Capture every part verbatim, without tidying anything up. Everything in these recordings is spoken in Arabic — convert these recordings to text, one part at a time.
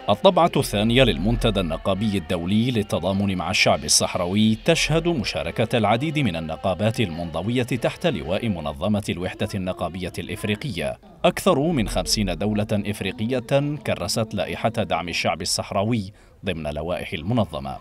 الطبعة الثانية للمنتدى النقابي الدولي للتضامن مع الشعب الصحراوي تشهد مشاركة العديد من النقابات المنضوية تحت لواء منظمة الوحدة النقابية الإفريقية. أكثر من خمسين دولة إفريقية كرست لائحة دعم الشعب الصحراوي ضمن لوائح المنظمة.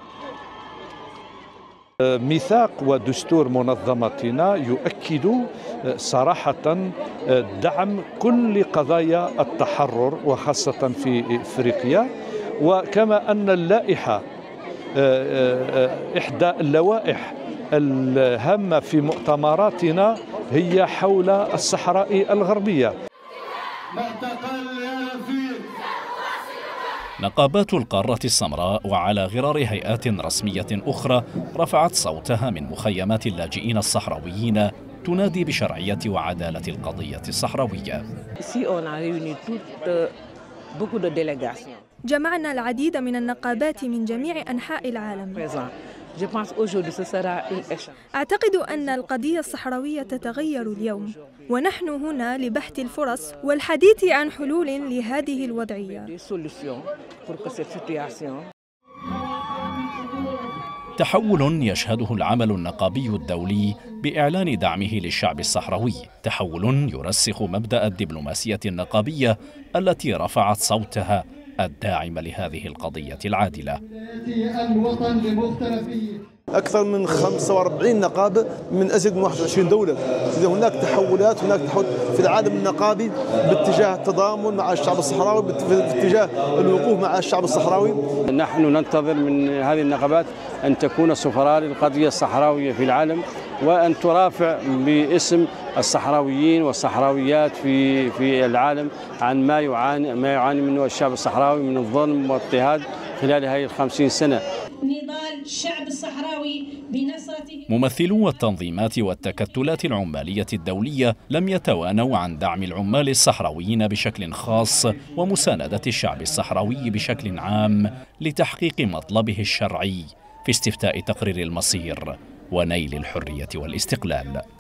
ميثاق ودستور منظمتنا يؤكد صراحة دعم كل قضايا التحرر وخاصة في إفريقيا، وكما أن اللائحة إحدى اللوائح الهامة في مؤتمراتنا هي حول الصحراء الغربية. نقابات القارة السمراء وعلى غرار هيئات رسمية أخرى رفعت صوتها من مخيمات اللاجئين الصحراويين تنادي بشرعية وعدالة القضية الصحراوية. جمعنا العديد من النقابات من جميع أنحاء العالم. أعتقد أن القضية الصحراوية تتغير اليوم، ونحن هنا لبحث الفرص والحديث عن حلول لهذه الوضعية. تحول يشهده العمل النقابي الدولي بإعلان دعمه للشعب الصحراوي، تحول يرسخ مبدأ الدبلوماسية النقابية التي رفعت صوتها الداعم لهذه القضية العادلة. أكثر من خمسة وأربعين نقابة من أزيد من واحد وعشرين دولة. إذا هناك تحولات، هناك تحول في العالم النقابي باتجاه التضامن مع الشعب الصحراوي، باتجاه الوقوف مع الشعب الصحراوي. نحن ننتظر من هذه النقابات أن تكون سفراء للقضية الصحراوية في العالم، وأن ترافع باسم الصحراويين والصحراويات في في العالم عن ما يعاني ما يعاني منه الشعب الصحراوي من الظلم والاضطهاد خلال هذه الخمسين سنة. نضال الشعب الصحراوي بنصرته. ممثلو التنظيمات والتكتلات العمالية الدولية لم يتوانوا عن دعم العمال الصحراويين بشكل خاص ومساندة الشعب الصحراوي بشكل عام لتحقيق مطلبه الشرعي في استفتاء تقرير المصير ونيل الحرية والاستقلال.